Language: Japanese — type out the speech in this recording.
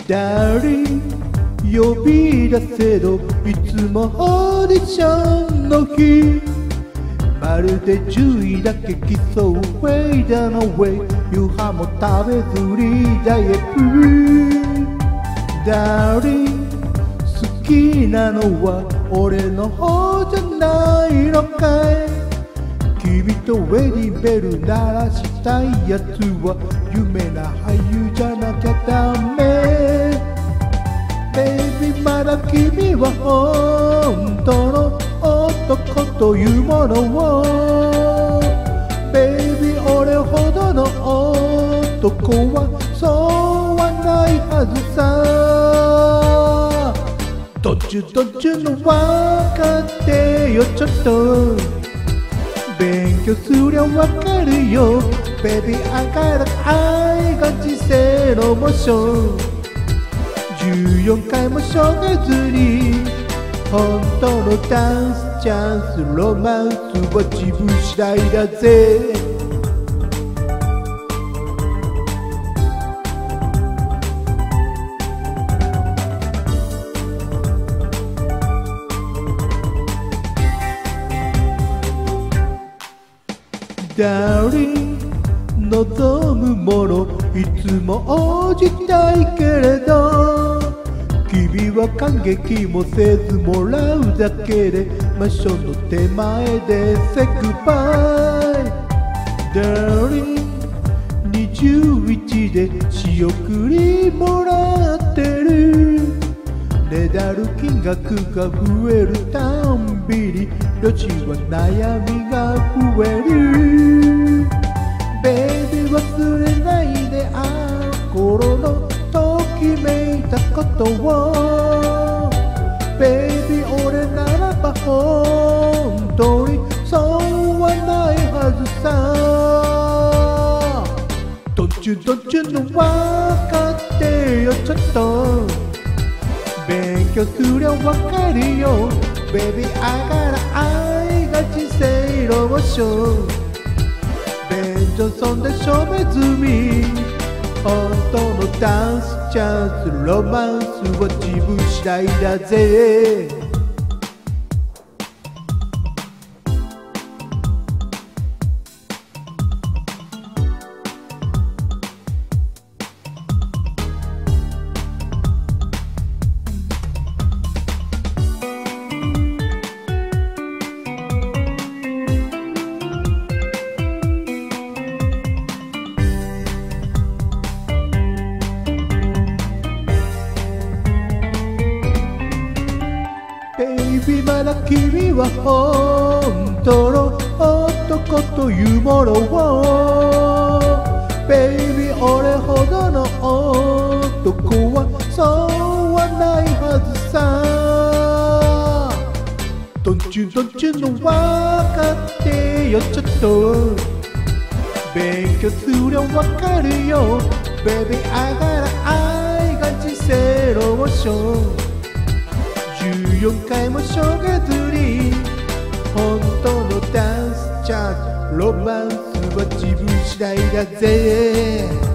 誰呼び出せどいつもオーディションの日まるで10位だけ競うウェイダーのウェイ夕飯も食べずにダイエット誰好きなのは俺の方じゃないのかい君とウェディングベル鳴らしたいやつは有名な俳優じゃなきゃダメBaby まだ君は本当の男というものを Baby 俺ほどの男はそうはないはずさ途中の分かってよちょっと勉強すりゃわかるよ Baby I got I got 人生のモーション14回もしょげずに本当のダンスチャンスロマンスは自分次第だぜDarling 望むものいつも応じたいけれど君は感激もせずもらうだけで魔性の手前でセグバイ Darling 21で仕送りもらってるねだる金額が増えるたんびにロチは悩みが増える Baby 忘れないであの頃のときめいたことを Baby 俺ならば本当にそうはないはずさ途中の分かってよちょっと勉強すりゃわかるよ Baby I got I got 人生のモーション便所そんで証明済み本当のダンスチャンスロマンスは自分次第だぜBaby まだ君は本当の男というものを Baby 俺ほどの男はそうはないはずさ途中の分かってよちょっと勉強すりゃわかるよ Baby I got I got 人生のモーション14回もしょげずに本当のダンスチャンスロマンスは自分次第だぜ